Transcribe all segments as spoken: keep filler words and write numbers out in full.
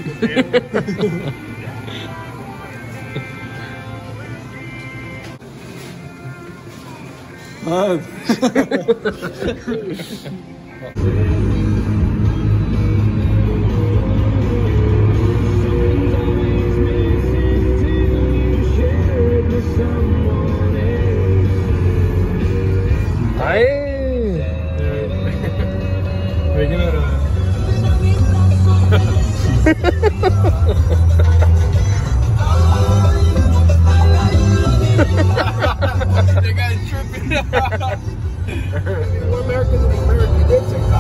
Oh. The guy's tripping. We're Americans in America. They did say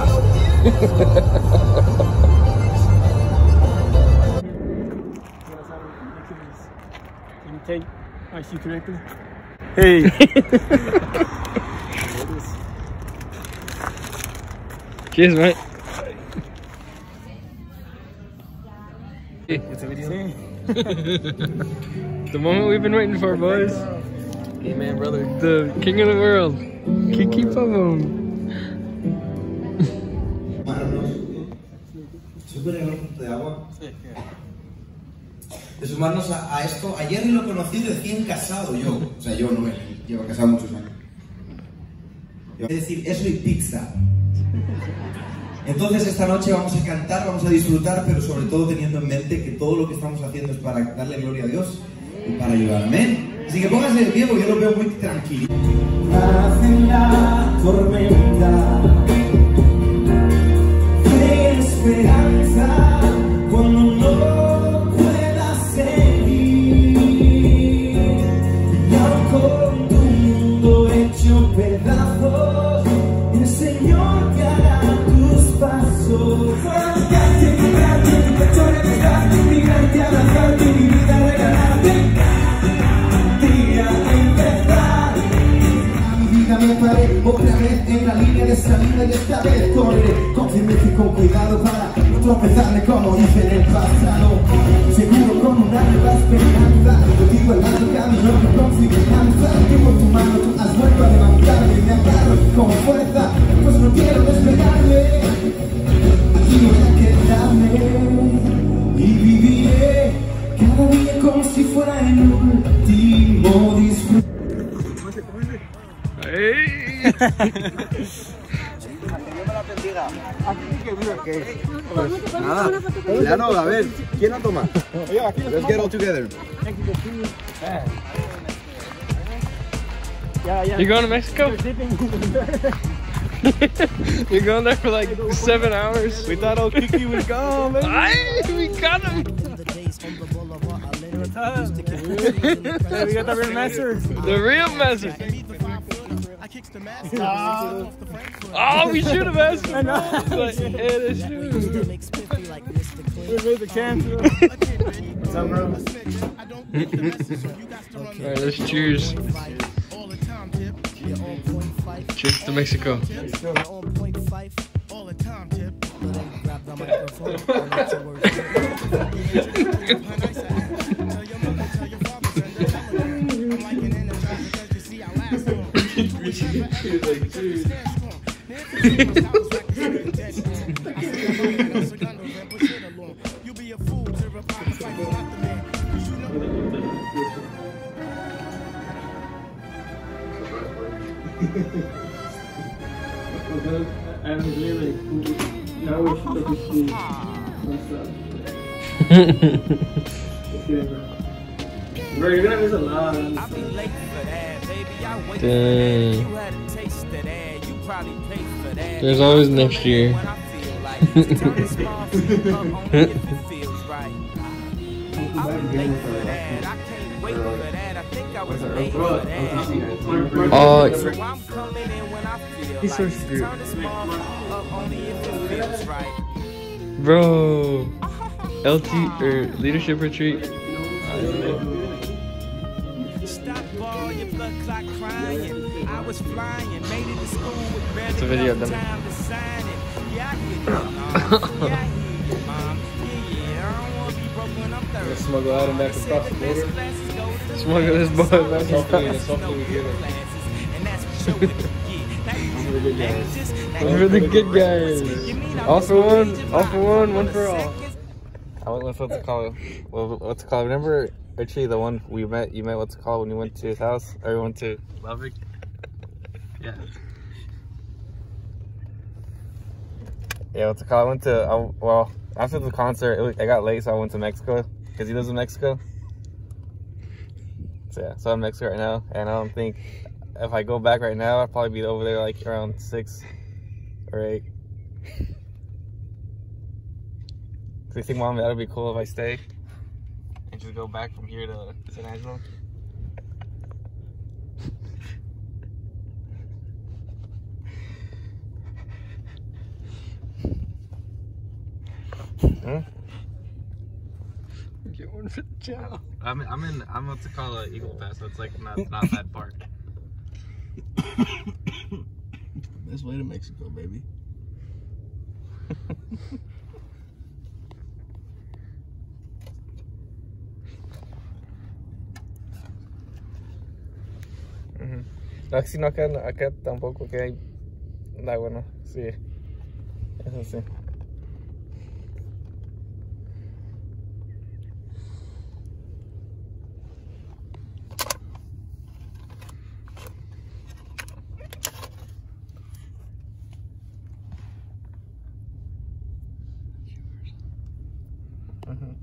Can you take my shoe correctly? Hey! Cheers, mate. It's a video. The moment we've been waiting for, boys. Hey, man, brother. The king of the world. Kiki Pavón. De sumarnos a, a esto. Ayer lo conocí recién casado yo. O sea, yo no me llevo casado muchos años. Es decir, eso y pizza. Entonces esta noche vamos a cantar, vamos a disfrutar, pero sobre todo teniendo en mente que todo lo que estamos haciendo es para darle gloria a Dios y para ayudar. Amén. Así que pónganse de pie porque yo lo veo muy tranquilo. Hace la tormenta de esperanza cuando no puedas seguir, y aún con tu mundo hecho pedazos, el Señor te hará tus pasos. Fuerte, gigante, tu victoria te da, migrante, abrazarte, mi vida regalarte. Día de empezar. A mi vida me paré otra vez en la línea de salida y esta vez correré con firmeza y con cuidado para no tropezarme como hice en el pasado. Seguro con una nueva esperanza, contigo el largo camino que con confianza. Tengo tu mano, tú has vuelto a levantarme y me agarro con fuerza, pues no quiero despegarme. Aquí voy a quedarme y viviré cada día como si fuera el último disfrute. ¡Hey! Nada, claro, a ver, ¿quién la toma? Let's get all together. You going to Mexico? You're going there for like seven hours? We thought old Kiki was gone, baby. Aye, we got him! Hey, we got the real master. The real master. Uh, oh, we should have asked him. Like, hey, that's true. We made the cancel. What's up, bro? Alright, let's cheers. Cheers to Mexico. I'm really now we should take a seat. Bro, you're gonna miss a lot. Dang. There's always next year. Oh, he's so screwed. Bro, L T or leadership retreat. It's a video of them. Let's smuggle Adam back across the border. Smuggle this boy back Hopefully, across. hopefully we get it. We're the good guys. We're the good guys. All for one, all for one, one for all. I went with what's what's it called? Well, what's it called? Remember Richie, the one we met? You met what's it called when you went to his house? Or you went to Lubbock? Yeah. Yeah, what's it called? I went to I, well after the concert. It was, I got late, so I went to Mexico because he lives in Mexico. So yeah, so I'm in Mexico right now, and I don't think if I go back right now, I'll probably be over there like around six or eight. So you think, Mom, that would be cool if I stay and just go back from here to San Angelo? Hmm? Get one for the channel. I'm I'm in I'm what's it called uh, Eagle Pass, so it's like not not that park. Best way to Mexico, baby. Uh-huh. No, si no, acá, acá tampoco que hay da bueno, sí, eso sí. Uh-huh.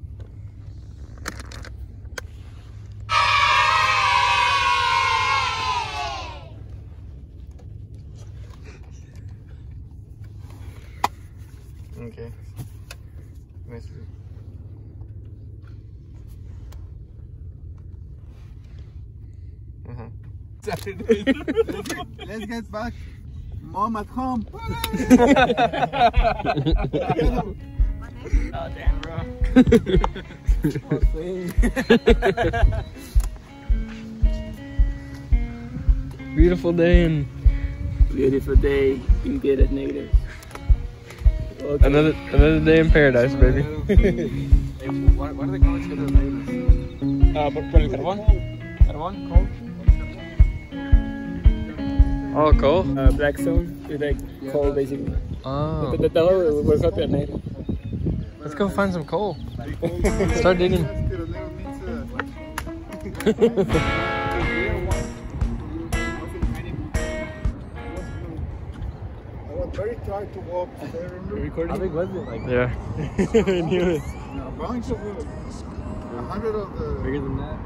Okay. Nice. Uh-huh. Let's get back. Mom at home. Oh, damn, bro. Beautiful day and Beautiful day in good at negative. Okay. another another day in paradise, baby. Hey, why, why do they call it together Vegas? Ah, por, por el carbón. Carbón, coal. Oh, coal. Uh, black zone, it's like coal basically. Oh. The, the, the whole we're copy at night. Let's go find some coal. Start digging. I was very tired to walk. I remember. How big was it? Like Yeah. I knew it. A bunch of it. A hundred of the. bigger than that?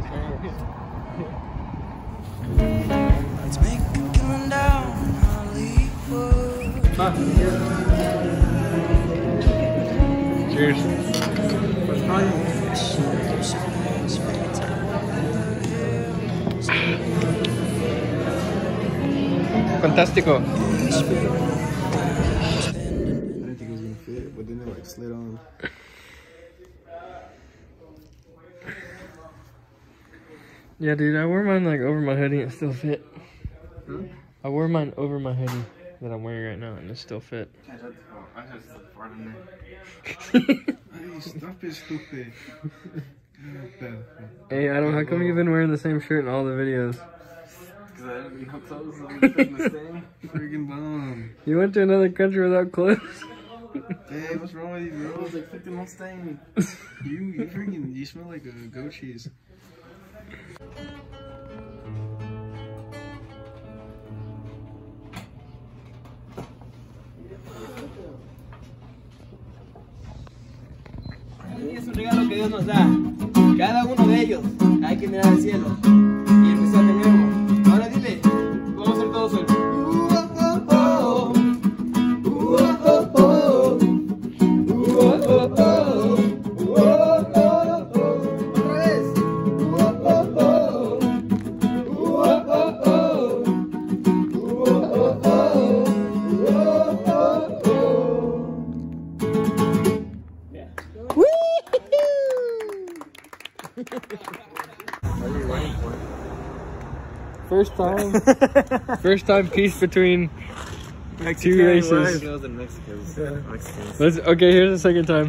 Let's make it come down, Hollywood. Cheers. Fantastico. I didn't think it was gonna fit, but then it like slid on. Yeah, dude, I wore mine like over my hoodie and it still fit. Hmm? I wore mine over my hoodie that I'm wearing right now and it still fit. I just fart in there. Hey, stop it, stupid. Hey, Adam, how come you've been wearing the same shirt in all the videos? Because I didn't have clothes on the same. Freaking bomb. You went to another country without clothes? Hey, what's wrong with you, bro? I was like fifteen months staying. You, you freaking, you smell like a goat cheese. Es un regalo que Dios nos da. Cada uno de ellos hay que mirar al cielo y empezar de nuevo. Ahora dile, vamos a hacer todos el. Otra vez. First time. First time peace between two races. It was in Mexico. Yeah. Mexicans. Let's, okay, here's the second time.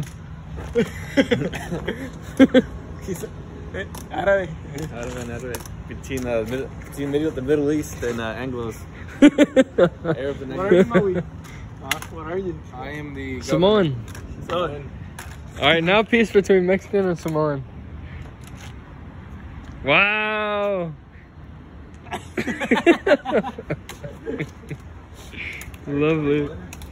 Árabe. Árabe, árabe. Between, uh, mid between middle, the Middle East and uh, Anglos. Arab and What are you, Anglos. Maui? Huh? What are you? I am the Simone. Oh, Alright, now peace between Mexican and Samoan. Wow! Lovely.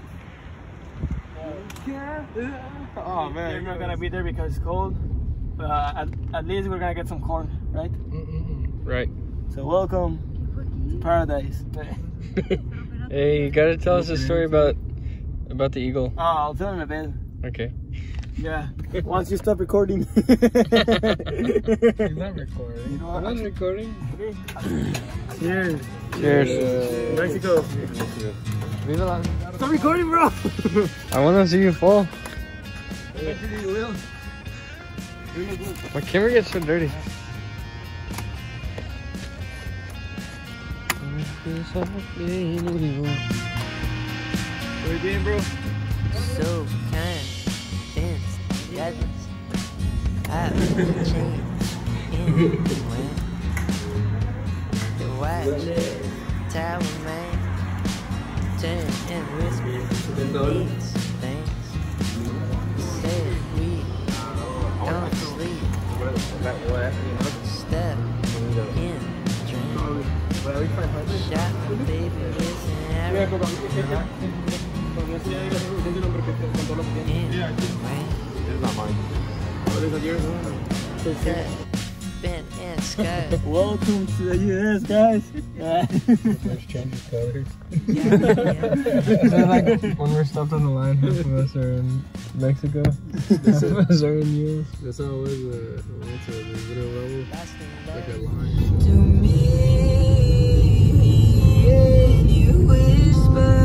Oh man, we're not gonna be there because it's cold. But uh, at, at least we're gonna get some corn, right? Right. So welcome to paradise. Hey, you gotta tell us a story about about the eagle. Oh, I'll tell him a bit. Okay. Yeah. Once you stop recording. He's not recording. You know I'm what? not recording. Cheers. Cheers. Mexico. Viva la- Stop recording, bro. I wanna see you fall. Eventually you will. My camera gets so dirty. What you doing, bro? So kind, dense, goodness. I've changed in when the white tower man turn and whisper these things. Said we don't sleep. Step in dream. Shot my baby with an arrow. It's not mine. Ben and Sky. Welcome to the U S, guys. Let's change the colors. Yeah, Is that like when we're stopped on the line, half of us are in Mexico, half of us are in U S? That's how it was. Uh, what's a little level? Like a yeah. line. To me, and you whisper.